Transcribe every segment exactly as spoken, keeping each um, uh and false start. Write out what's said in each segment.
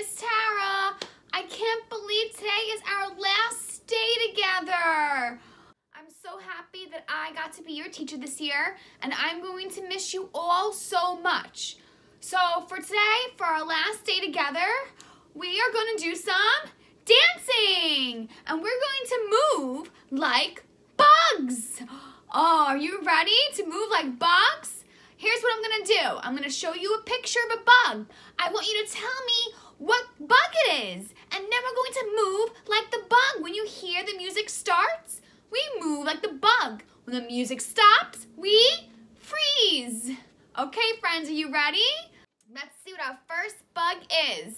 Miss Tara. I can't believe today is our last day together. I'm so happy that I got to be your teacher this year, and I'm going to miss you all so much. So for today, for our last day together, we are going to do some dancing, and we're going to move like bugs. Oh, are you ready to move like bugs? Here's what I'm going to do. I'm going to show you a picture of a bug. I want you to tell me what bug it is, and then we're going to move like the bug. When you hear the music starts, we move like the bug. When the music stops, we freeze. Okay, friends, are you ready? Let's see what our first bug is.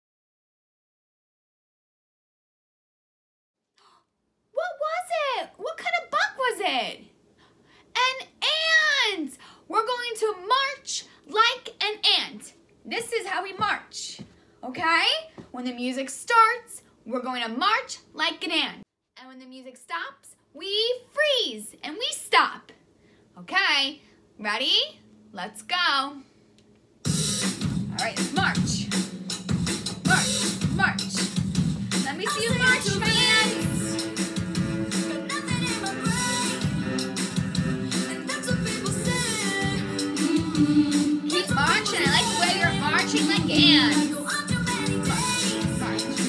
What was it? What kind of bug was it? An ant! We're going to march like an ant. This is how we march, okay? When the music starts, we're going to march like an ant. And when the music stops, we freeze and we stop. Okay, ready? Let's go. All right, let's march. March, march. Let me see you march, my ants. Keep marching. I like the way you're marching like ants. March, march.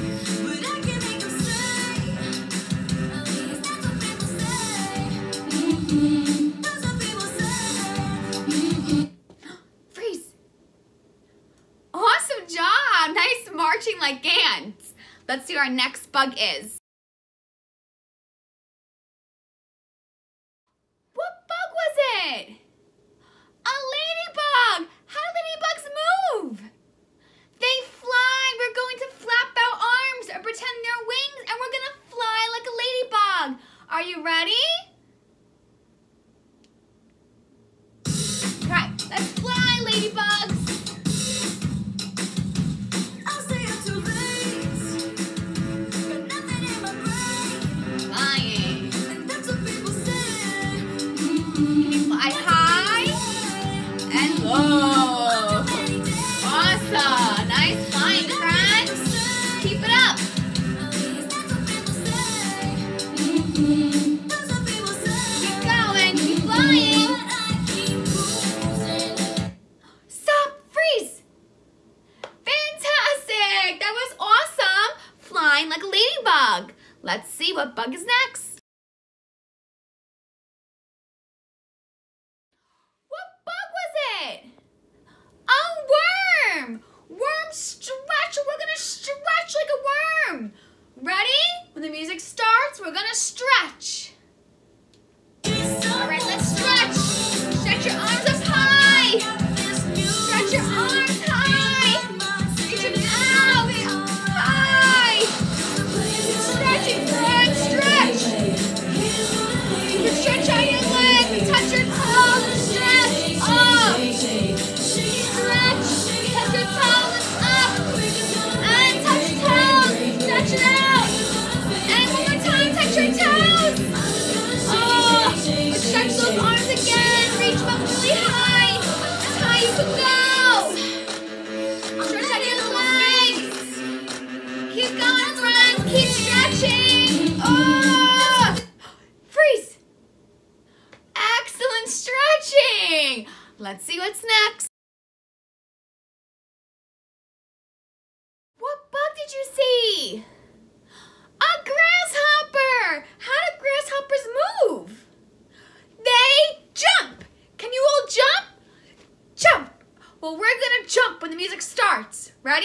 Freeze. Awesome job. Nice marching like ants. Let's see what our next bug is. What bug was it? A ladybug! How do ladybugs move? They fly. We're going to flap our arms or pretend they're wings, and we're going to fly like a ladybug. Are you ready? Okay, let's fly, ladybugs. I'll stay up too late. Got nothing in my brain. Flying. And that's what people say. Can you fly high? And low. Awesome. Nice flying, friends. Keep it up. Keep going. Keep flying. Stop. Freeze. Fantastic. That was awesome. Flying like a ladybug. Let's see what bug is next. A worm! Worm stretch! We're gonna stretch like a worm! Ready? When the music starts, we're gonna stretch. Alright, let's stretch! Stretch your arms up high! Stretch your arms high! Reach them out! High! Stretching, friends, stretch! You can stretch out your legs, touch your toes, and stretch! Up! Let's see what's next. What bug did you see? A grasshopper! How do grasshoppers move? They jump! Can you all jump? Jump! Well, we're gonna jump when the music starts. Ready?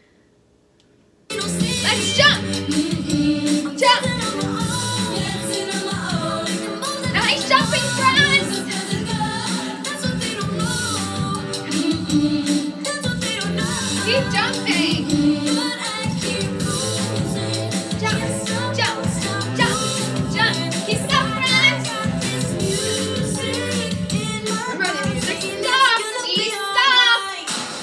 Let's jump! Jump! Nice jumping, friends! Keep jumping! Jump, jump, jump, jump! Keep up, friends! Remember, the music stops! We stop!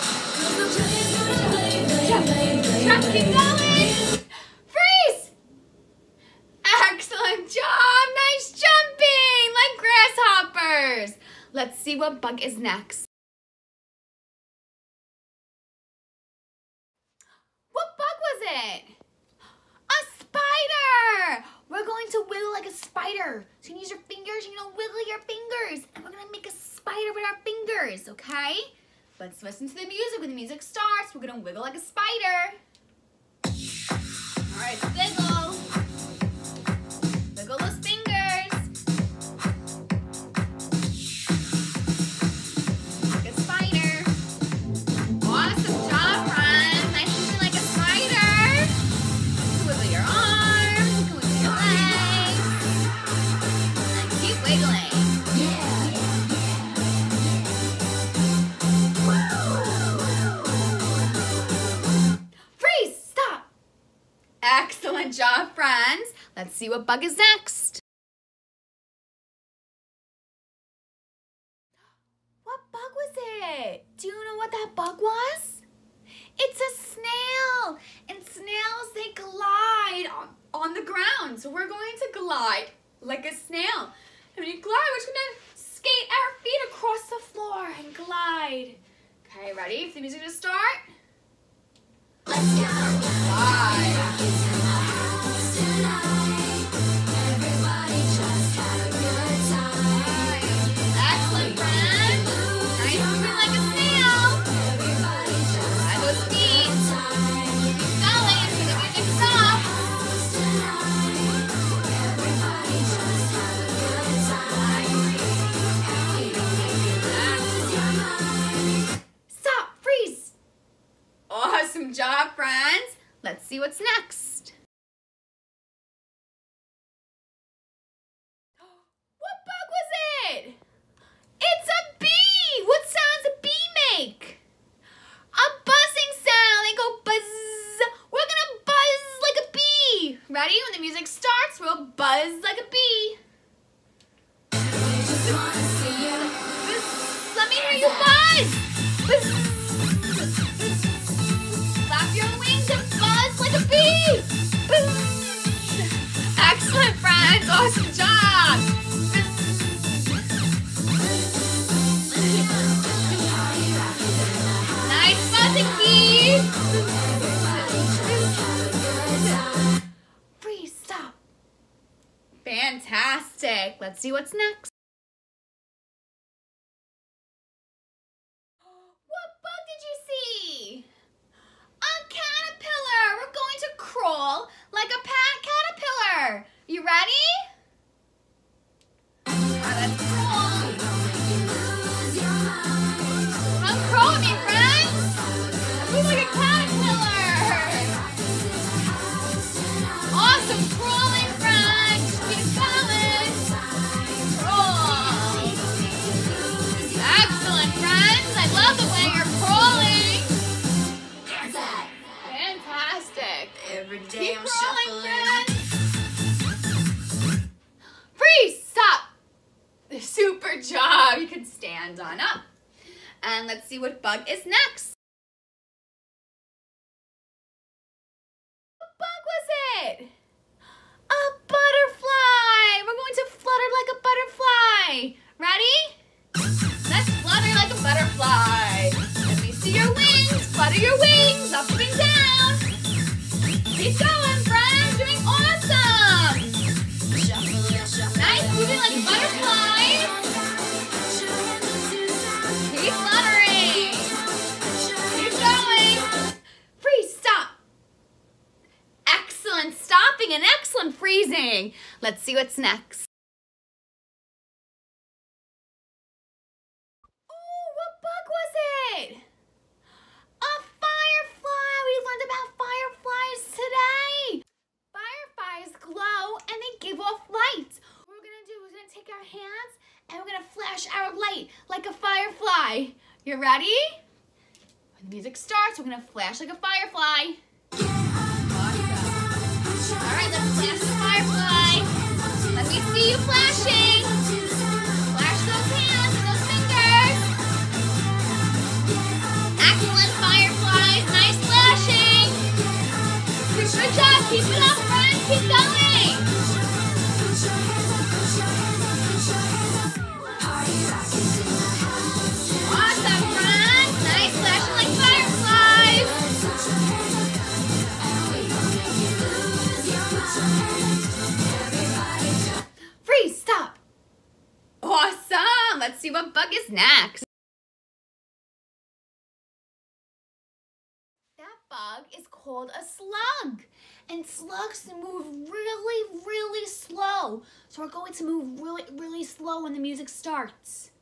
Jump, jump, keep going! Freeze! Excellent job! Nice jumping! Like grasshoppers! Let's see what bug is next. it? A spider! We're going to wiggle like a spider. So you can use your fingers, you know, wiggle your fingers. And we're gonna make a spider with our fingers, okay? Let's listen to the music. When the music starts, we're gonna wiggle like a spider. All right, wiggle. Wiggle those fingers. Like a spider. Awesome job, friends. Nice to be like a spider. You can wiggle your arms. You can wiggle your legs. And keep wiggling. Excellent job, friends. Let's see what bug is next. What bug was it? Do you know what that bug was? It's a snail. And snails, they glide on, on the ground. So we're going to glide like a snail. And when you glide, we're just going to skate our feet across the floor and glide. Okay, ready for the music to start? Let's go. Glide. Awesome job, friends. Let's see what's next. What bug was it? It's a bee. What sounds a bee make? A buzzing sound. They go buzz. We're gonna buzz like a bee. Ready? When the music starts, we'll buzz like a bee. Let me hear you buzz. Buzz. Flap your wings and buzz like a bee! Excellent, friends! Awesome job! Nice buzzing, bees! Freeze, stop. Fantastic! Let's see what's next. What bug did you see? A caterpillar! We're going to crawl like a pat caterpillar. You ready? Alright, let's crawl. Come crawl with me, friends. Move like a caterpillar. Awesome crawling, friends. Keep going. Crawl. Excellent, friends. I love the way you're crawling. Every day Keep I'm crawling, shuffling. friends. Freeze! Stop! Super job! You can stand on up. And let's see what bug is next. What bug was it? A butterfly! We're going to flutter like a butterfly. Ready? Let's flutter like a butterfly. Let me see your wings. Flutter your wings up and down. Keep going, friends. Doing awesome. Nice, moving like butterflies. Keep fluttering. Keep going. Freeze, stop. Excellent stopping and excellent freezing. Let's see what's next. Oh, what bug was it? A firefly. We learned about fireflies today. Fireflies glow and they give off light. What we're gonna do is we're gonna take our hands and we're gonna flash our light like a firefly. You ready? When the music starts, we're gonna flash like a firefly. Awesome. All right, let's flash the firefly. Let me see you flashing. Flash those hands and those fingers. Excellent, fireflies. Nice flashing. Good job. Keep it up, friends. Keep going. Awesome, friends. Nice flashing like fireflies. next. That bug is called a slug. And slugs move really, really slow. So we're going to move really, really slow when the music starts.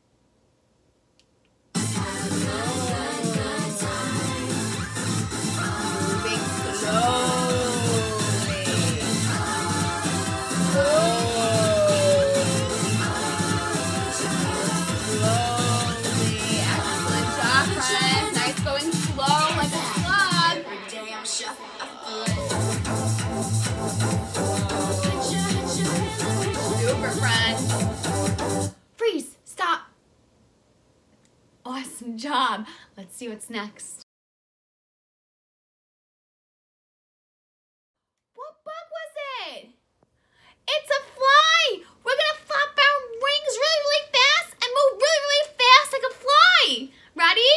Moving slowly. Slowly. Excellent job, friends. Nice going slow like a slug. Super, friends. Freeze. Stop. Awesome job. Let's see what's next. What bug was it? It's a fly. We're gonna flap our wings really, really fast and move really, really fast like a fly. Ready?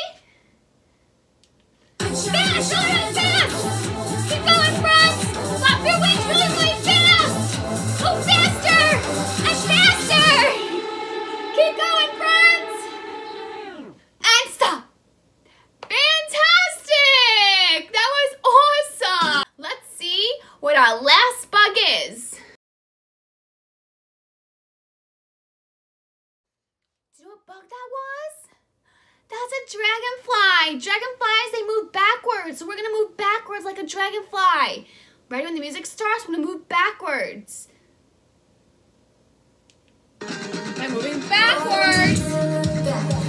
Fast, really, really fast. Keep going, friends. Flap your wings really, really fast. Go faster and faster. Keep going, friends. And stop. Fantastic. That was awesome. Let's see what our last bug is. Do you know what bug that was? That's a dragonfly. Dragonflies, they move backwards. So we're going to move backwards like a dragonfly. Ready? When the music starts, we're going to move backwards. I'm moving backwards.